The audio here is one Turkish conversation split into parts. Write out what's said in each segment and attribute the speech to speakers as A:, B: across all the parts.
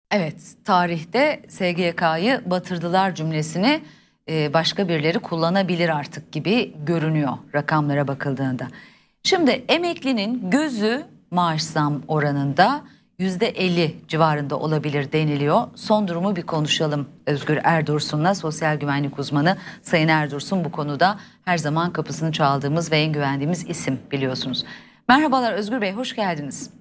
A: Evet, tarihte SGK'yı batırdılar cümlesini başka birileri kullanabilir artık gibi görünüyor rakamlara bakıldığında. Şimdi emeklinin gözü maaş zam oranında %50 civarında olabilir deniliyor. Son durumu bir konuşalım Özgür Erdursun'la, sosyal güvenlik uzmanı Sayın Erdursun bu konuda her zaman kapısını çaldığımız ve en güvendiğimiz isim biliyorsunuz. Merhabalar Özgür Bey, hoş geldiniz.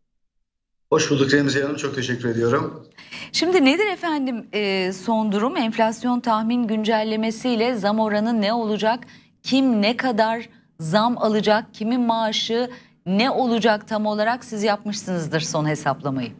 B: Hoş bulduk Remziye Hanım, çok teşekkür ediyorum.
A: Şimdi nedir efendim son durum? Enflasyon tahmin güncellemesiyle zam oranı ne olacak? Kim ne kadar zam alacak? Kimin maaşı ne olacak tam olarak? Siz yapmışsınızdır son hesaplamayı.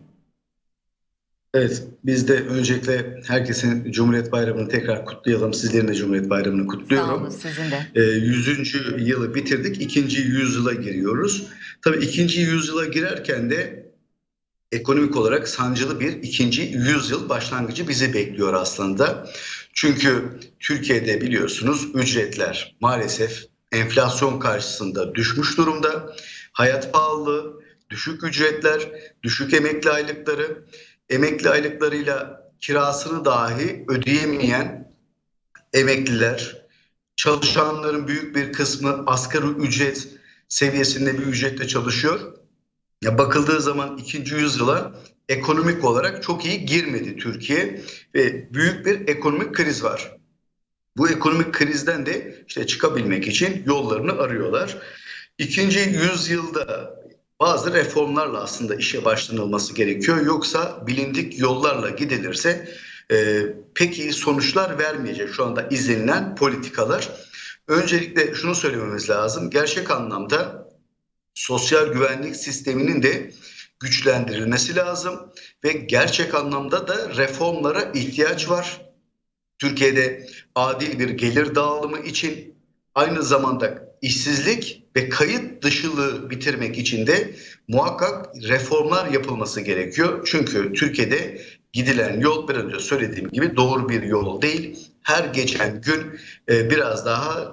B: Evet, biz de öncelikle herkesin Cumhuriyet Bayramı'nı tekrar kutlayalım. Sizlerin de Cumhuriyet Bayramı'nı kutluyorum.
A: Sağ olun, sizin de.
B: 100. yılı bitirdik, 2. yüzyıla giriyoruz. Tabii 2. yüzyıla girerken de ekonomik olarak sancılı bir 2. yüzyıl başlangıcı bizi bekliyor aslında. Çünkü Türkiye'de biliyorsunuz ücretler maalesef enflasyon karşısında düşmüş durumda. Hayat pahalılığı, düşük ücretler, düşük emekli aylıkları, emekli aylıklarıyla kirasını dahi ödeyemeyen emekliler, çalışanların büyük bir kısmı asgari ücret seviyesinde bir ücretle çalışıyor. Ya bakıldığı zaman 2. yüzyıla ekonomik olarak çok iyi girmedi Türkiye ve büyük bir ekonomik kriz var. Bu ekonomik krizden de işte çıkabilmek için yollarını arıyorlar. 2. yüzyılda bazı reformlarla aslında işe başlanılması gerekiyor. Yoksa bilindik yollarla gidilirse pek iyi sonuçlar vermeyecek şu anda izlenilen politikalar. Öncelikle şunu söylememiz lazım. Gerçek anlamda sosyal güvenlik sisteminin de güçlendirilmesi lazım ve gerçek anlamda da reformlara ihtiyaç var. Türkiye'de adil bir gelir dağılımı için, aynı zamanda işsizlik ve kayıt dışılığı bitirmek için de muhakkak reformlar yapılması gerekiyor. Çünkü Türkiye'de gidilen yol biraz önce söylediğim gibi doğru bir yol değil. Her geçen gün biraz daha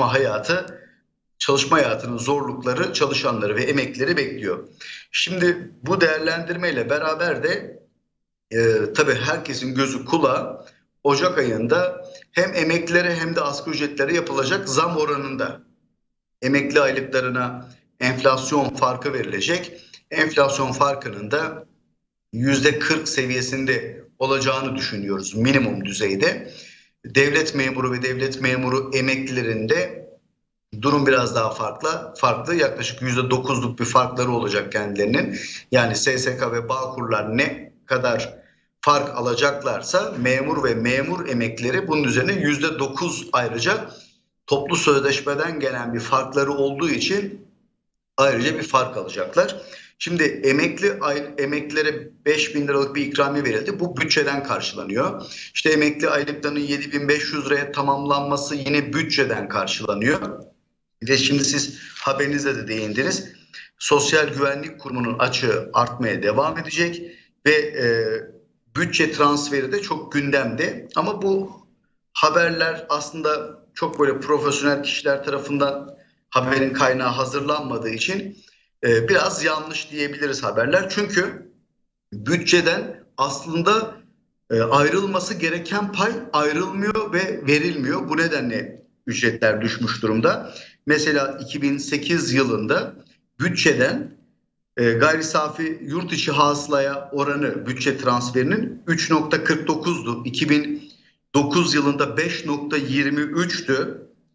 B: çalışma hayatının zorlukları çalışanları ve emeklileri bekliyor. Şimdi bu değerlendirmeyle beraber de tabii herkesin gözü kulağı Ocak ayında hem emeklilere hem de asgari ücretlere yapılacak zam oranında. Emekli aylıklarına enflasyon farkı verilecek. Enflasyon farkının da %40 seviyesinde olacağını düşünüyoruz minimum düzeyde. Devlet memuru ve devlet memuru emeklilerinde durum biraz daha farklı. Yaklaşık %9'luk bir farkları olacak kendilerinin. Yani SSK ve Bağkurlar ne kadar fark alacaklarsa memur ve memur emeklileri bunun üzerine %9 ayrıca toplu sözleşmeden gelen bir farkları olduğu için ayrıca bir fark alacaklar. Şimdi emeklilere 5.000 liralık bir ikramiye verildi. Bu bütçeden karşılanıyor. İşte emekli aylıklarının 7.500 liraya tamamlanması yine bütçeden karşılanıyor. Ve şimdi siz haberinizde de değindiniz. Sosyal Güvenlik Kurumu'nun açığı artmaya devam edecek ve bütçe transferi de çok gündemde. Ama bu haberler aslında çok böyle profesyonel kişiler tarafından haberin kaynağı hazırlanmadığı için biraz yanlış diyebiliriz haberler. Çünkü bütçeden aslında ayrılması gereken pay ayrılmıyor ve verilmiyor. Bu nedenle ücretler düşmüş durumda. Mesela 2008 yılında bütçeden gayri safi yurt içi hasılaya oranı bütçe transferinin 3.49'du. 2009 yılında 5.23'tü.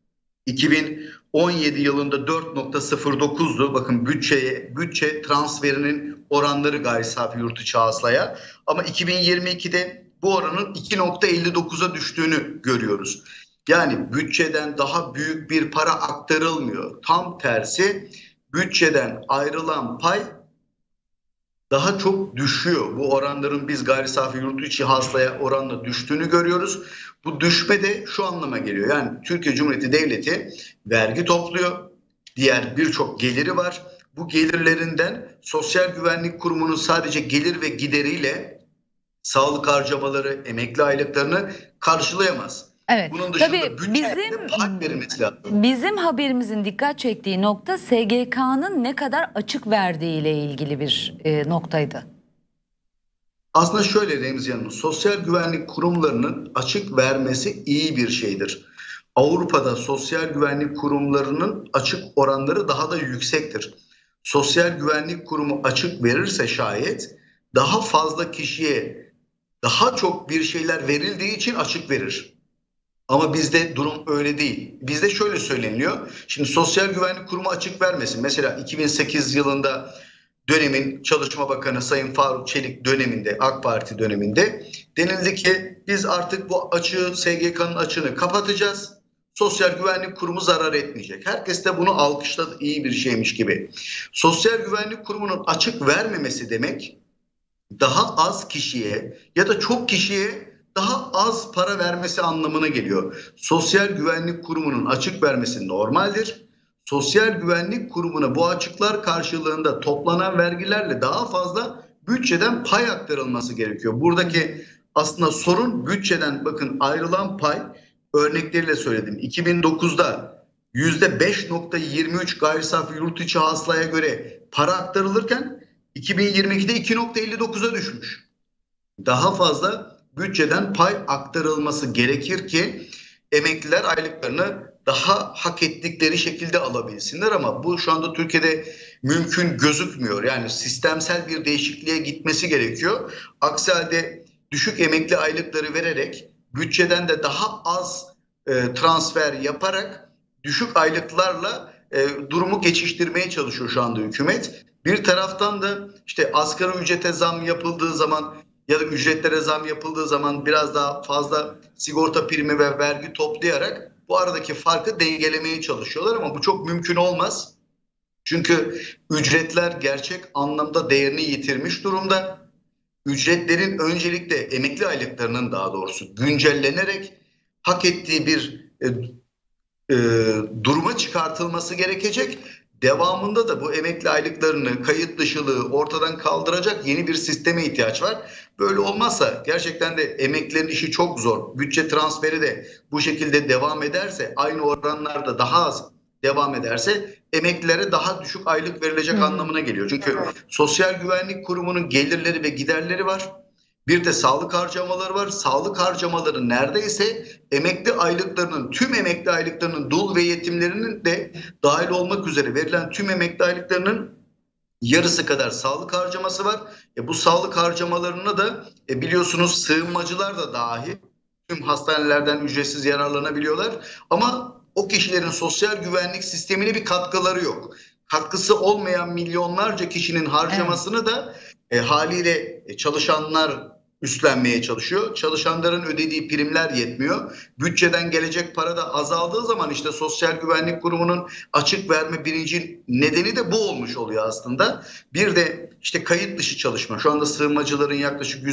B: 2017 yılında 4.09'du. Bakın bütçe transferinin oranları gayri safi yurt içi hasılaya. Ama 2022'de bu oranın 2.59'a düştüğünü görüyoruz. Yani bütçeden daha büyük bir para aktarılmıyor. Tam tersi bütçeden ayrılan pay daha çok düşüyor. Bu oranların biz gayri safi yurt içi hasılaya oranla düştüğünü görüyoruz. Bu düşme de şu anlama geliyor. Yani Türkiye Cumhuriyeti Devleti vergi topluyor. Diğer birçok geliri var. Bu gelirlerinden Sosyal Güvenlik Kurumu'nun sadece gelir ve gideriyle sağlık harcamaları, emekli aylıklarını karşılayamaz.
A: Evet.
B: Bunun dışında
A: Tabii bizim haberimizin dikkat çektiği nokta SGK'nın ne kadar açık verdiği ile ilgili bir noktaydı.
B: Aslında şöyle Remzi Hanım, sosyal güvenlik kurumlarının açık vermesi iyi bir şeydir. Avrupa'da sosyal güvenlik kurumlarının açık oranları daha da yüksektir. Sosyal güvenlik kurumu açık verirse şayet daha fazla kişiye daha çok bir şeyler verildiği için açık verir. Ama bizde durum öyle değil. Bizde şöyle söyleniliyor. Şimdi Sosyal Güvenlik Kurumu açık vermesin. Mesela 2008 yılında dönemin Çalışma Bakanı Sayın Faruk Çelik döneminde, AK Parti döneminde denildi ki biz artık bu açığı, SGK'nın açığını kapatacağız. Sosyal Güvenlik Kurumu zarar etmeyecek. Herkes de bunu alkışladı, iyi bir şeymiş gibi. Sosyal Güvenlik Kurumu'nun açık vermemesi demek daha az kişiye ya da çok kişiye daha az para vermesi anlamına geliyor. Sosyal Güvenlik Kurumu'nun açık vermesi normaldir. Sosyal Güvenlik Kurumu'na bu açıklar karşılığında toplanan vergilerle daha fazla bütçeden pay aktarılması gerekiyor. Buradaki aslında sorun bütçeden bakın ayrılan pay, örnekleriyle söyledim. 2009'da %5,23 gayri safi yurt içi hasılaya göre para aktarılırken 2022'de 2,59'a düşmüş. Daha fazla bütçeden pay aktarılması gerekir ki emekliler aylıklarını daha hak ettikleri şekilde alabilsinler, ama bu şu anda Türkiye'de mümkün gözükmüyor. Yani sistemsel bir değişikliğe gitmesi gerekiyor. Aksi halde düşük emekli aylıkları vererek bütçeden de daha az transfer yaparak düşük aylıklarla durumu geçiştirmeye çalışıyor şu anda hükümet. Bir taraftan da işte asgari ücrete zam yapıldığı zaman ya da ücretlere zam yapıldığı zaman biraz daha fazla sigorta primi ve vergi toplayarak bu aradaki farkı dengelemeye çalışıyorlar, ama bu çok mümkün olmaz. Çünkü ücretler gerçek anlamda değerini yitirmiş durumda. Ücretlerin öncelikle emekli aylıklarının daha doğrusu güncellenerek hak ettiği bir duruma çıkartılması gerekecek. Devamında da bu emekli aylıklarını, kayıt dışılığı ortadan kaldıracak yeni bir sisteme ihtiyaç var. Böyle olmazsa gerçekten de emeklilerin işi çok zor. Bütçe transferi de bu şekilde devam ederse, aynı oranlarda daha az devam ederse emeklilere daha düşük aylık verilecek anlamına geliyor. Çünkü Sosyal Güvenlik Kurumu'nun gelirleri ve giderleri var. Bir de sağlık harcamaları var. Sağlık harcamaları neredeyse emekli aylıklarının, tüm emekli aylıklarının, dul ve yetimlerinin de dahil olmak üzere verilen tüm emekli aylıklarının yarısı kadar sağlık harcaması var. Bu sağlık harcamalarına da biliyorsunuz sığınmacılar da dahil tüm hastanelerden ücretsiz yararlanabiliyorlar. Ama o kişilerin sosyal güvenlik sistemine bir katkıları yok. Katkısı olmayan milyonlarca kişinin harcamasını da haliyle çalışanlar üstlenmeye çalışıyor. Çalışanların ödediği primler yetmiyor. Bütçeden gelecek para da azaldığı zaman işte Sosyal Güvenlik Kurumu'nun açık verme birinci nedeni de bu olmuş oluyor aslında. Bir de işte kayıt dışı çalışma. Şu anda sığınmacıların yaklaşık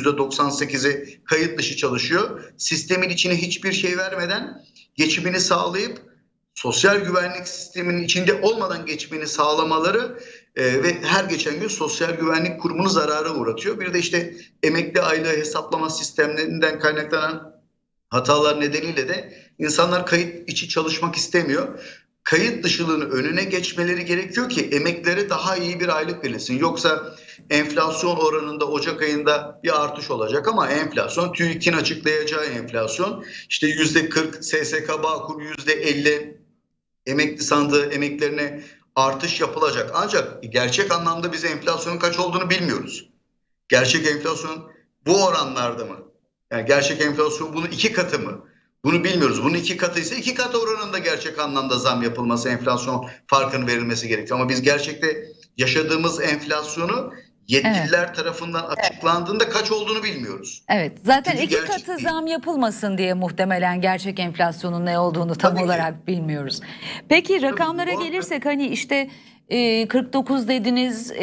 B: %98'i kayıt dışı çalışıyor. Sistemin içine hiçbir şey vermeden geçimini sağlayıp sosyal güvenlik sisteminin içinde olmadan geçimini sağlamaları ve her geçen gün Sosyal Güvenlik Kurumu'nu zarara uğratıyor. Bir de işte emekli aylığı hesaplama sistemlerinden kaynaklanan hatalar nedeniyle de insanlar kayıt içi çalışmak istemiyor. Kayıt dışılığını önüne geçmeleri gerekiyor ki emeklilere daha iyi bir aylık verilsin. Yoksa enflasyon oranında Ocak ayında bir artış olacak, ama enflasyon TÜİK'in açıklayacağı enflasyon işte %40, SSK Bağkur %50, emekli sandığı emeklerine artış yapılacak. Ancak gerçek anlamda biz enflasyonun kaç olduğunu bilmiyoruz. Gerçek enflasyon bu oranlarda mı? Yani gerçek enflasyon bunun 2 katı mı? Bunu bilmiyoruz. Bunun 2 katı ise 2 katı oranında gerçek anlamda zam yapılması, enflasyon farkının verilmesi gerekiyor. Ama biz gerçekte yaşadığımız enflasyonu yetkililer tarafından açıklandığında kaç olduğunu bilmiyoruz.
A: Evet, zaten
B: Çünkü
A: 2 katı zam yapılmasın diye muhtemelen gerçek enflasyonun ne olduğunu tam olarak bilmiyoruz. Peki rakamlara gelirsek, hani işte 49 dediniz,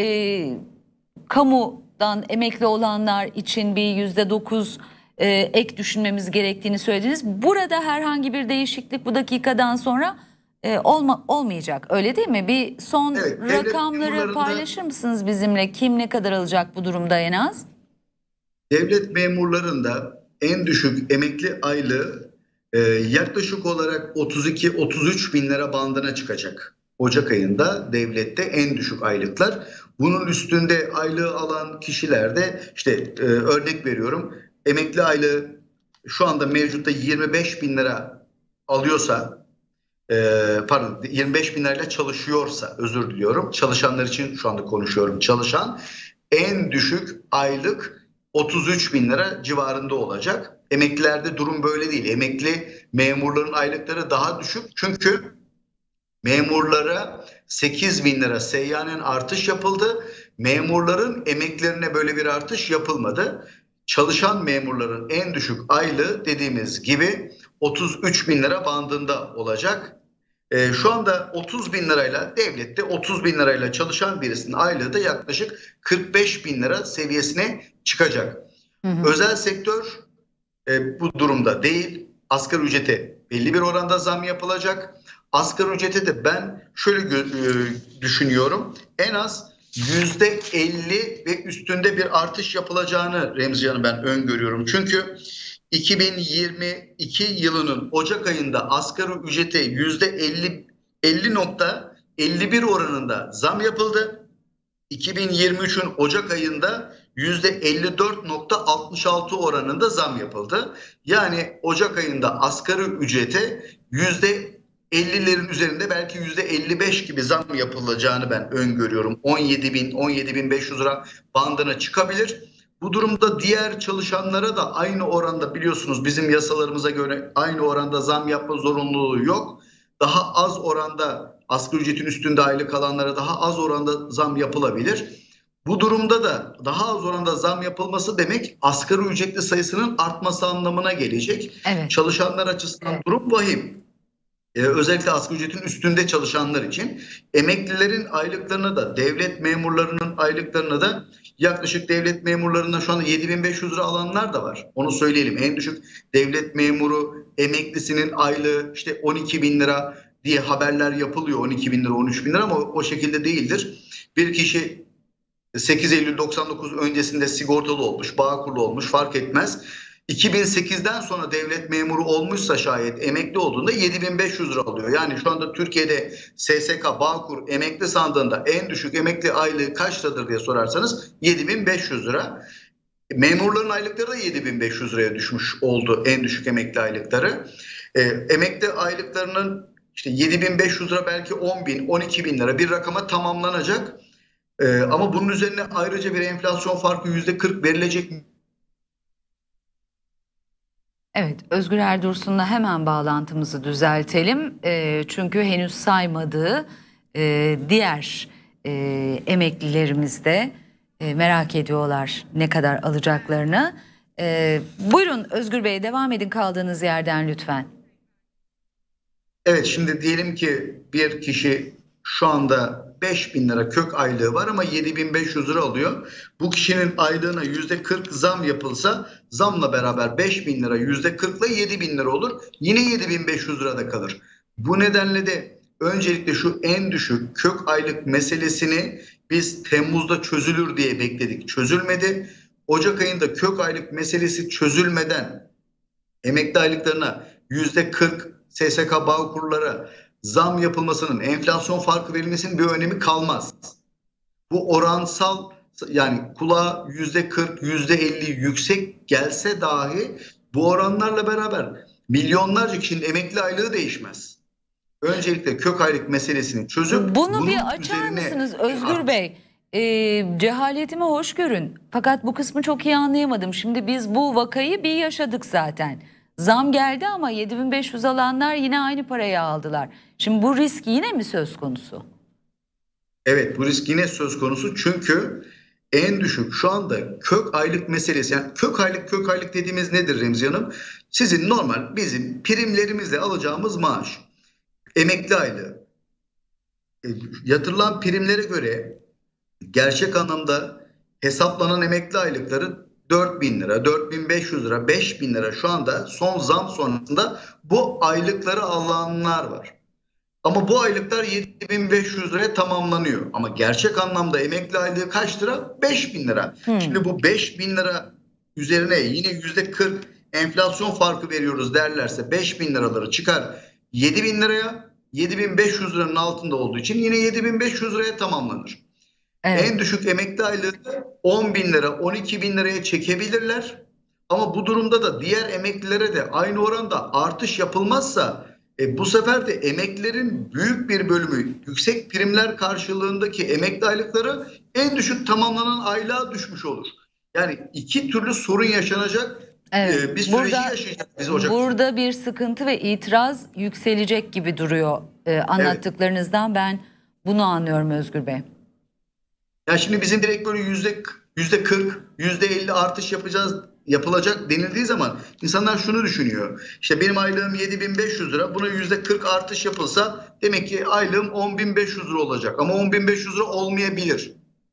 A: kamudan emekli olanlar için bir %9 ek düşünmemiz gerektiğini söylediniz. Burada herhangi bir değişiklik bu dakikadan sonra olmayacak, öyle değil mi? Bir son rakamları paylaşır mısınız bizimle? Kim ne kadar alacak bu durumda en az?
B: Devlet memurlarında en düşük emekli aylığı yaklaşık olarak 32-33 bin lira bandına çıkacak. Ocak ayında devlette en düşük aylıklar Bunun üstünde aylığı alan kişilerde işte örnek veriyorum, emekli aylığı şu anda mevcutta 25 bin lira alıyorsa, pardon 25 bin lirayla çalışıyorsa, özür diliyorum, çalışanlar için şu anda konuşuyorum, çalışan en düşük aylık 33 bin lira civarında olacak. Emeklilerde durum böyle değil. Emekli memurların aylıkları daha düşük. Çünkü memurlara 8 bin lira seyyanen artış yapıldı. Memurların emeklerine böyle bir artış yapılmadı. Çalışan memurların en düşük aylığı dediğimiz gibi 33 bin lira bandında olacak. Şu anda 30 bin lirayla, devlette 30 bin lirayla çalışan birisinin aylığı da yaklaşık 45 bin lira seviyesine çıkacak. Hı hı. Özel sektör bu durumda değil. Asgari ücrete belli bir oranda zam yapılacak. Asgari ücrete de ben şöyle düşünüyorum. En az %50 ve üstünde bir artış yapılacağını Remzi Hanım ben öngörüyorum. Çünkü 2022 yılının Ocak ayında asgari ücrete %50.51 oranında zam yapıldı. 2023'ün Ocak ayında %54.66 oranında zam yapıldı. Yani Ocak ayında asgari ücrete %50'lerin üzerinde, belki %55 gibi zam yapılacağını ben öngörüyorum. 17.000-17.500 lira bandına çıkabilir. Bu durumda diğer çalışanlara da aynı oranda, biliyorsunuz bizim yasalarımıza göre aynı oranda zam yapma zorunluluğu yok. Daha az oranda, asgari ücretin üstünde aylık alanlara daha az oranda zam yapılabilir. Bu durumda da daha az oranda zam yapılması demek asgari ücretli sayısının artması anlamına gelecek. Evet. Çalışanlar açısından durum vahim. Özellikle asgari ücretin üstünde çalışanlar için. Emeklilerin aylıklarına da, devlet memurlarının aylıklarına da, yaklaşık devlet memurlarında şu anda 7.500 lira alanlar da var. Onu söyleyelim. En düşük devlet memuru emeklisinin aylığı işte 12 bin lira diye haberler yapılıyor. 12 bin lira, 13 bin lira, ama o şekilde değildir. Bir kişi 8 Eylül 99 öncesinde sigortalı olmuş, Bağkurlu olmuş, fark etmez. 2008'den sonra devlet memuru olmuşsa şayet, emekli olduğunda 7.500 lira alıyor. Yani şu anda Türkiye'de SSK, Bağkur emekli sandığında en düşük emekli aylığı kaç liradır diye sorarsanız 7.500 lira. Memurların aylıkları da 7.500 liraya düşmüş oldu, en düşük emekli aylıkları. Emekli aylıklarının işte 7.500 lira, belki 10.000, 12.000 lira bir rakama tamamlanacak. Ama bunun üzerine ayrıca bir enflasyon farkı %40 verilecek mi?
A: Evet, Özgür Erdursun'la hemen bağlantımızı düzeltelim. Çünkü henüz saymadığı diğer emeklilerimiz de merak ediyorlar ne kadar alacaklarını. Buyurun Özgür Bey, devam edin kaldığınız yerden lütfen.
B: Evet, şimdi diyelim ki bir kişi şu anda 5 bin lira kök aylığı var ama 7.500 lira alıyor. Bu kişinin aylığına %40 zam yapılsa, zamla beraber 5 bin lira %40 ile 7 bin lira olur. Yine 7.500 lirada kalır. Bu nedenle de öncelikle şu en düşük kök aylık meselesini biz Temmuz'da çözülür diye bekledik. Çözülmedi. Ocak ayında kök aylık meselesi çözülmeden emekli aylıklarına %40 SSK Bağkurlara zam yapılmasının, enflasyon farkı verilmesinin bir önemi kalmaz. Bu oransal, yani kulağa %40, %50 yüksek gelse dahi bu oranlarla beraber milyonlarca kişinin emekli aylığı değişmez. Öncelikle kök aylık meselesini çözüp
A: bunu bir açar mısınız Özgür Bey? Cehaletimi hoş görün. Fakat bu kısmı çok iyi anlayamadım. Şimdi biz bu vakayı bir yaşadık zaten. Zam geldi ama 7.500 alanlar yine aynı parayı aldılar. Şimdi bu risk yine mi söz konusu?
B: Evet, bu risk yine söz konusu, çünkü en düşük şu anda kök aylık meselesi, yani kök aylık dediğimiz nedir Remzi Hanım? Sizin normal bizim primlerimizle alacağımız maaş, emekli aylığı. Yatırılan primlere göre gerçek anlamda hesaplanan emekli aylıkları 4.000 lira, 4.500 lira, 5.000 lira şu anda son zam sonrasında bu aylıkları alanlar var. Ama bu aylıklar 7.500 liraya tamamlanıyor. Ama gerçek anlamda emekli aylığı kaç lira? 5.000 lira. Şimdi bu 5.000 lira üzerine yine %40 enflasyon farkı veriyoruz derlerse 5.000 liraları çıkar 7.000 liraya, 7.500 liranın altında olduğu için yine 7.500 liraya tamamlanır.
A: Evet.
B: En düşük emekli aylığını 10 bin lira, 12 bin liraya çekebilirler. Ama bu durumda da diğer emeklilere de aynı oranda artış yapılmazsa bu sefer de emeklilerin büyük bir bölümü yüksek primler karşılığındaki emekli aylıkları en düşük tamamlanan aylığa düşmüş olur. Yani iki türlü sorun yaşanacak
A: Evet.
B: bir süreci yaşayacağız biz Ocak.
A: Burada bir sıkıntı ve itiraz yükselecek gibi duruyor. Anlattıklarınızdan ben bunu anlıyorum Özgür Bey.
B: Ya şimdi bizim direkt böyle %40, %50 artış yapılacak denildiği zaman insanlar şunu düşünüyor. İşte benim aylığım 7.500 lira, buna %40 artış yapılsa demek ki aylığım 10.500 lira olacak. Ama 10.500 lira olmayabilir.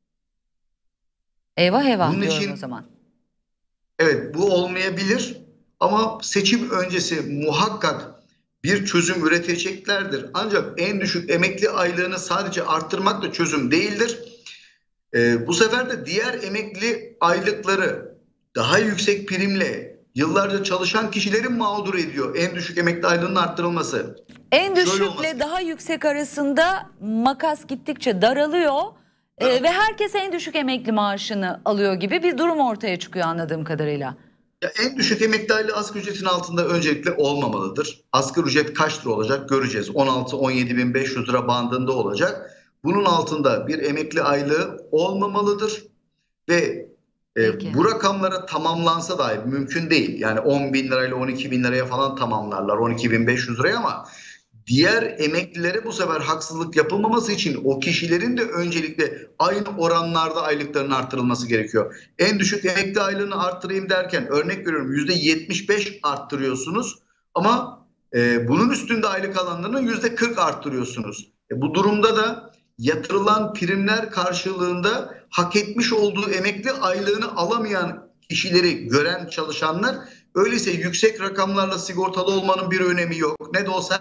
A: Eyvah eyvah
B: Bunun
A: diyorum
B: için
A: o zaman.
B: evet, bu olmayabilir ama seçim öncesi muhakkak bir çözüm üreteceklerdir. Ancak en düşük emekli aylığını sadece arttırmak da çözüm değildir. Bu sefer de diğer emekli aylıkları daha yüksek primle yıllarca çalışan kişilerin mağdur ediyor en düşük emekli aylığının arttırılması.
A: En düşükle daha yüksek arasında makas gittikçe daralıyor ve herkes en düşük emekli maaşını alıyor gibi bir durum ortaya çıkıyor anladığım kadarıyla.
B: Ya en düşük emekli aylığı asgari ücretin altında öncelikle olmamalıdır. Asgari ücret kaç lira olacak göreceğiz. 16-17.500 lira bandında olacak. Bunun altında bir emekli aylığı olmamalıdır ve bu rakamlara tamamlansa dahi mümkün değil. Yani 10 bin lirayla 12 bin liraya falan tamamlarlar, 12.500 liraya, ama diğer emeklilere bu sefer haksızlık yapılmaması için o kişilerin de öncelikle aynı oranlarda aylıklarının artırılması gerekiyor. En düşük emekli aylığını arttırayım derken örnek veriyorum %75 arttırıyorsunuz ama bunun üstünde aylık alanlarının %40 arttırıyorsunuz. Bu durumda da yatırılan primler karşılığında hak etmiş olduğu emekli aylığını alamayan kişileri gören çalışanlar, öyleyse yüksek rakamlarla sigortalı olmanın bir önemi yok. Ne de olsa.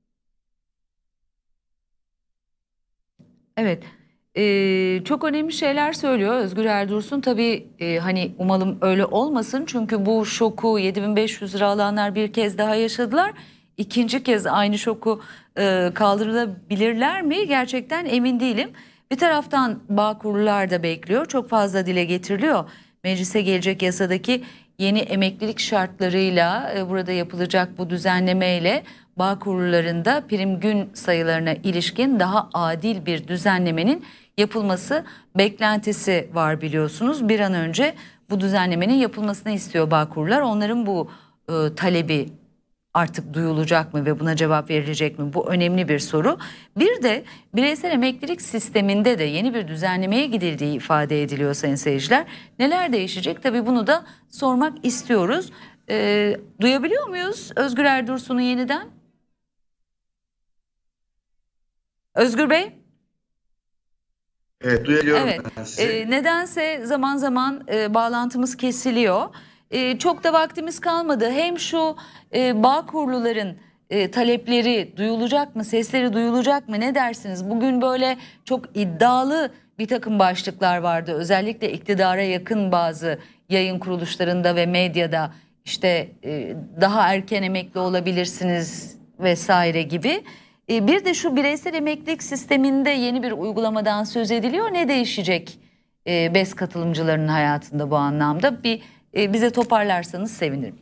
A: Evet, çok önemli şeyler söylüyor Özgür Erdursun. Tabii hani umalım öyle olmasın. Çünkü bu şoku 7.500 lira alanlar bir kez daha yaşadılar. İkinci kez aynı şoku kaldırılabilirler mi? Gerçekten emin değilim. Bir taraftan Bağkurlular da bekliyor. Çok fazla dile getiriliyor. Meclise gelecek yasadaki yeni emeklilik şartlarıyla burada yapılacak bu düzenlemeyle Bağkurluların prim gün sayılarına ilişkin daha adil bir düzenlemenin yapılması beklentisi var biliyorsunuz. Bir an önce bu düzenlemenin yapılmasını istiyor Bağkurlular. Onların bu talebi artık duyulacak mı ve buna cevap verilecek mi? Bu önemli bir soru. Bir de bireysel emeklilik sisteminde de yeni bir düzenlemeye gidildiği ifade ediliyor sayın seyirciler. Neler değişecek? Tabii bunu da sormak istiyoruz. Duyabiliyor muyuz Özgür Erdursun'u yeniden? Özgür Bey?
B: Evet, duyuyorum
A: evet.
B: Ben sizi.
A: Nedense zaman zaman bağlantımız kesiliyor. Çok da vaktimiz kalmadı. Hem şu Bağkurluların talepleri duyulacak mı, sesleri duyulacak mı, ne dersiniz? Bugün böyle çok iddialı bir takım başlıklar vardı. Özellikle iktidara yakın bazı yayın kuruluşlarında ve medyada işte daha erken emekli olabilirsiniz vesaire gibi. Bir de şu bireysel emeklilik sisteminde yeni bir uygulamadan söz ediliyor. Ne değişecek BES katılımcılarının hayatında bu anlamda? Bize toparlarsanız sevinirim.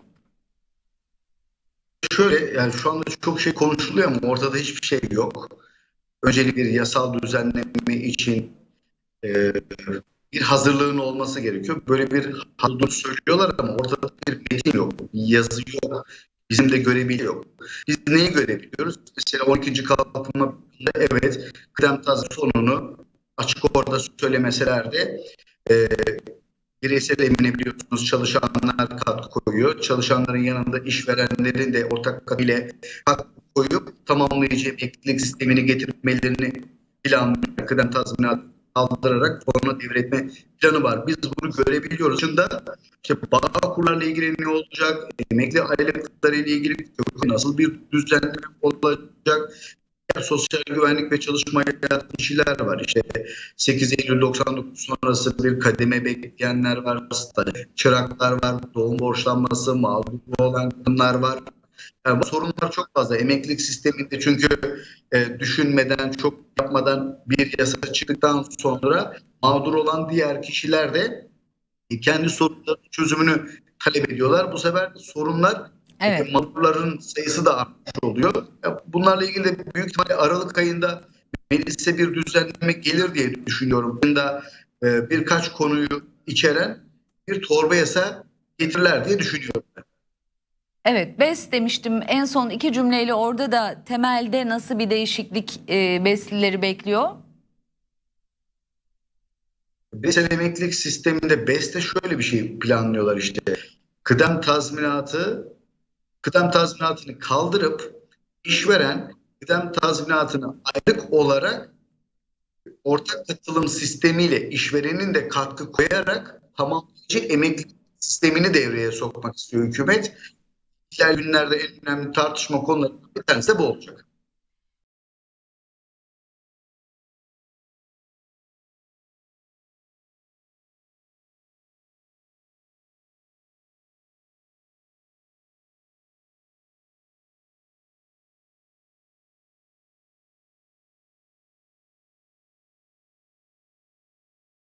B: Şöyle, yani şu anda çok şey konuşuluyor ama ortada hiçbir şey yok. Öncelikle bir yasal düzenleme için bir hazırlığın olması gerekiyor. Böyle bir hazırlık söylüyorlar ama ortada bir metin yok, bir yazı yok. Bizim de görebiliyor yok. Biz neyi görebiliyoruz? Mesela 12. kalkınma evet, kıdem tazminatı fonunu açık orada söylemeseler de bireysel emine biliyorsunuz çalışanlar katkı koyuyor. Çalışanların yanında işverenlerin de ortak katkıyla katkı koyup tamamlayıcı emeklilik sistemini getirmelerini planlıyor. Kıdem tazminatı aldırarak fonuna devretme planı var. Biz bunu görebiliyoruz. Şimdi işte Bağkurlarla ilgili ne olacak? Emekli aylıkları ile ilgili nasıl bir düzenleme olacak? Sosyal güvenlik ve çalışma hayatı kişiler var. İşte 8 Eylül 99 sonrası bir kademe bekleyenler var. Çıraklar var. Doğum borçlanması, mağdur olan kadınlar var. Yani bu sorunlar çok fazla emeklilik sisteminde, çünkü düşünmeden, çok yapmadan bir yasa çıktıktan sonra mağdur olan diğer kişiler de kendi sorunlarının çözümünü talep ediyorlar. Bu sefer sorunlar,
A: Evet.
B: mağdurların sayısı da artmış oluyor. Bunlarla ilgili de büyük ihtimalle Aralık ayında meclise bir düzenleme gelir diye düşünüyorum. Bunda birkaç konuyu içeren bir torba yasa getirirler diye düşünüyorum.
A: Evet, BES demiştim en son iki cümleyle, orada da temelde nasıl bir değişiklik BES'lileri bekliyor?
B: Mesela emeklilik sisteminde BES'te şöyle bir şey planlıyorlar işte. Kıdem tazminatı, kıdem tazminatını kaldırıp işveren kıdem tazminatını aylık olarak ortak katılım sistemiyle işverenin de katkı koyarak tamamlayıcı emeklilik sistemini devreye sokmak istiyor hükümet. İlerleyen günlerde en önemli tartışma konularından bir tanesi de bu olacak.